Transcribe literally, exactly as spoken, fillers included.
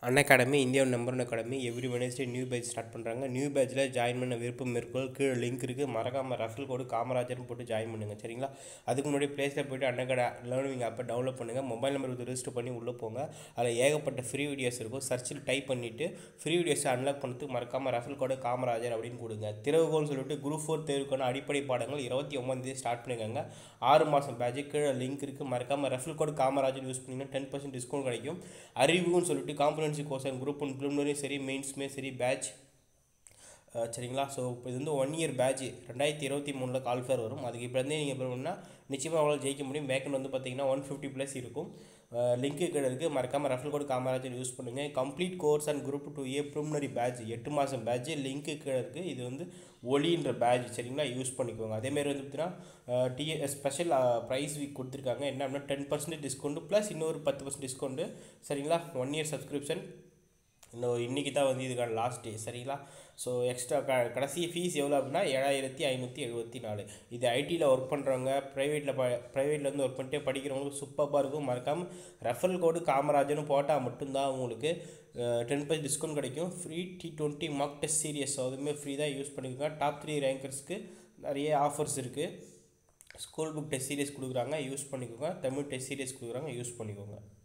An academy India number one academy every Wednesday new batch start பண்ணுறாங்க. New பேட்சில் join பண்ண விருப்பம் மேற்கொள் கீழே லிங்க் இருக்குது. மறக்காமல் ரெஃபரல் கோடு காமராஜர்னு போட்டு ஜாயின் பண்ணுங்கள். சரிங்களா? அதுக்கு முன்னாடி ப்ளேஸில் போய்ட்டு அன் அகாட லேர்னிங் ஆப்பை டவுன்லோட் பண்ணுங்கள். மொபைல் நம்பருக்கு ரிஜிஸ்டர் பண்ணி உள்ளே போங்க. அதில் ஏகப்பட்ட ஃப்ரீ வீடியோஸ் இருக்கும். சர்ச்சில் டைப் பண்ணிவிட்டு ஃப்ரீ வீடியோஸை அன்லாக் பண்ணுறதுக்கு மறக்காமல் ரெஃபரல் கோடு காமராஜர் அப்படின்னு கொடுங்க. திறவுகோல்னு சொல்லிட்டு குரூப் ஃபோர் தேர்வுக்கான அடிப்படை பாடங்கள் இருபத்தி ஒன்பதாந்தேதி ஸ்டார்ட் பண்ணியிருக்காங்க. ஆறு மாதம் பேட்ச் கீழே லிங்க் இருக்குது. மறக்காமல் ரெஃபரல் கோடு காமராஜர் யூஸ் பண்ணிங்கன்னா டென் பர்சன்ட் டிஸ்கவுண்ட் கிடைக்கும். அறிவுன்னு சொல்லிட்டு காம்பனன்சி கோர்ஸ் அண்ட் குரூப் ஒன் ப்ரிலிமினரியும் சரி மெயின்ஸுமே சரி பேட்ச் சரிங்களா. ஸோ இப்போ இது வந்து ஒன் இயர் பேட்ச் ரெண்டாயிரத்தி இருபத்தி மூணில் கால்ஃபேர் வரும். அதுக்கு இப்போ இருந்தே நீங்கள் பண்ணணும்னா நிச்சயமாக அவ்வளோ ஜெயிக்க முடியும். பேக்கெண்ட் வந்து பார்த்தீங்கன்னா ஒன் ஃபிஃப்டி ப்ளஸ் இருக்கும். லிங்க்கு கீழே இருக்குது. மறக்காமல் ரெஃபரல் கோட் காமராஜர் யூஸ் பண்ணுங்கள். Complete course and group two A preliminary batch எட்டு மாதம் பேட்ச் லிங்க்கு கீழே இருக்குது. இது வந்து ஒலின்ற பேட்ச் சரிங்களா, யூஸ் பண்ணிக்கோங்க. அதேமாரி வந்து பார்த்தீங்கன்னா டிஏ ஸ்பெஷல் ப்ரைஸ் வீக் கொடுத்துருக்காங்க. என்ன அப்படின்னா டென் பர்சன்டேஜ் டிஸ்கவுண்ட்டு ப்ளஸ் இன்னொரு பத்து பர்சன்ட் டிஸ்கவுண்ட்டு சரிங்களா. ஒன் இயர் சப்ஸ்கிரிப்ஷன் இன்னும் இன்றைக்கி தான் வந்து இதுக்கான லாஸ்ட் டே சரிங்களா. ஸோ எக்ஸ்ட்ரா க கடைசி ஃபீஸ் எவ்வளோ அப்படின்னா ஏழாயிரத்தி ஐநூற்றி எழுபத்தி நாலு. இது ஐடியில் ஒர்க் பண்ணுறவங்க ப்ரைவேட்டில் ப ப்ரைவேட்டில் வந்து ஒர்க் பண்ணிட்டு படிக்கிறவங்களுக்கு சூப்பராக இருக்கும். மறக்காமல் ரெஃபரல் கோடு காமராஜர்னு போட்டால் மட்டும்தான் உங்களுக்கு டென் பர்சன்ட் டிஸ்கவுண்ட் கிடைக்கும். Free T twenty mark test series அதுவுமே ஃப்ரீ தான், யூஸ் பண்ணிக்கோங்க. டாப் த்ரீ ரேங்கர்ஸ்க்கு நிறைய ஆஃபர்ஸ் இருக்குது. ஸ்கூல் புக் டெஸ்ட் சீரியஸ் கொடுக்குறாங்க, யூஸ் பண்ணிக்கோங்க. தமிழ் டெஸ்ட் சீரியஸ் கொடுக்குறாங்க, யூஸ் பண்ணிக்கோங்க.